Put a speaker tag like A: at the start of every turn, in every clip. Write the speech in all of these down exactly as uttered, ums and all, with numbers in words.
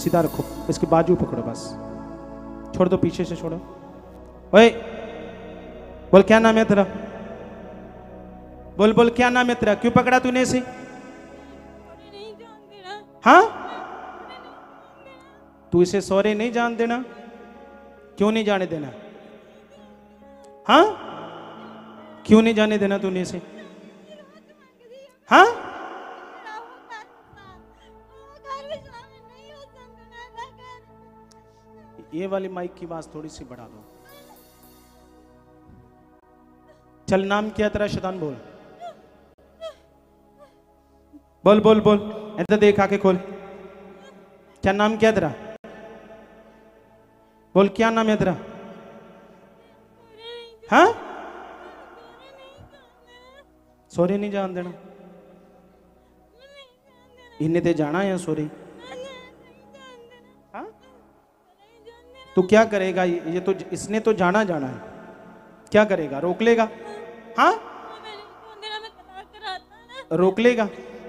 A: सीधा रखो, इसके बाजू पकड़ो बस, छोड़ दो, पीछे से छोड़ो। ओए बोल क्या नाम है तेरा, बोल बोल क्या नाम है तेरा, क्यों पकड़ा तूने इसे? हाँ तू इसे सॉरी नहीं जान देना, क्यों नहीं जाने देना? हाँ क्यों नहीं जाने देना तूने इसे? हाँ ये वाली माइक की आवाज थोड़ी सी बढ़ा दो। चल नाम क्या तेरा शैतान, बोल बोल बोल बोल, इधर देख आके खोल, क्या नाम क्या तेरा, बोल क्या नाम है तेरा? हाँ सॉरी नहीं जान देना, इन्हें ते जाना है सॉरी। हाँ तू क्या करेगा, ये तो इसने तो जाना जाना है, क्या करेगा, रोक लेगा? हाँ रोक लेगा,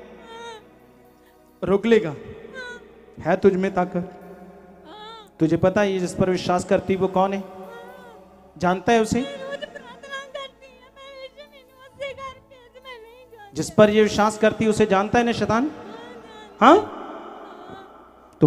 A: रोक लेगा, है तुझ में ताकत? तुझे पता है ये जिस पर विश्वास करती वो कौन है, जानता है उसे? जिस पर ये विश्वास करती उसे जानता है ना शैतान? हाँ तो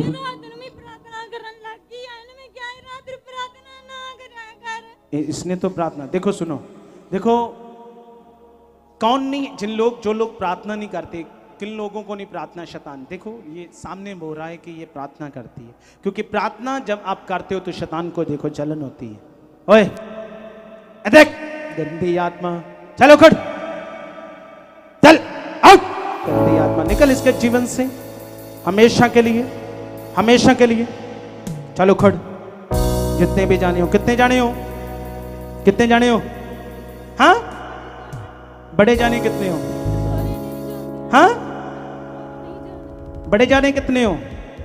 A: इसने तो प्रार्थना, देखो सुनो, देखो कौन नहीं, जिन लोग जो लोग प्रार्थना नहीं करते, किन लोगों को नहीं प्रार्थना शैतान, देखो ये सामने बोल रहा है कि ये प्रार्थना करती है, क्योंकि प्रार्थना जब आप करते हो तो शैतान को देखो जलन होती है। ओए देख गंदी आत्मा, चलो खड़, चल आउट, गंदी आत्मा निकल इसके जीवन से हमेशा के लिए, हमेशा के लिए। चलो खड़, जितने भी जाने हो, कितने जाने हो, कितने जाने हो? हाँ बड़े जाने कितने हो? हाँ बड़े जाने कितने हो?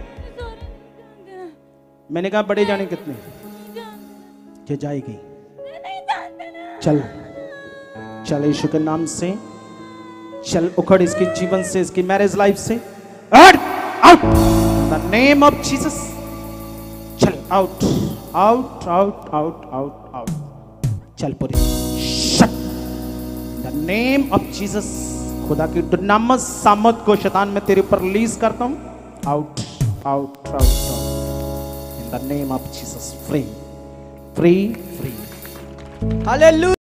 A: मैंने कहा बड़े जाने कितने? ये जाएगी, चल चल यीशु के नाम से चल, उखड़ इसके जीवन से, इसकी मैरिज लाइफ से, out out the name of Jesus, चल out out out out out out, चल पूरी shut the name of Jesus. खुदा की दुनामत सामत को शैतान में तेरे ऊपर रिलीज करता हूं, out out out in the name of Jesus, free free free, hallelujah.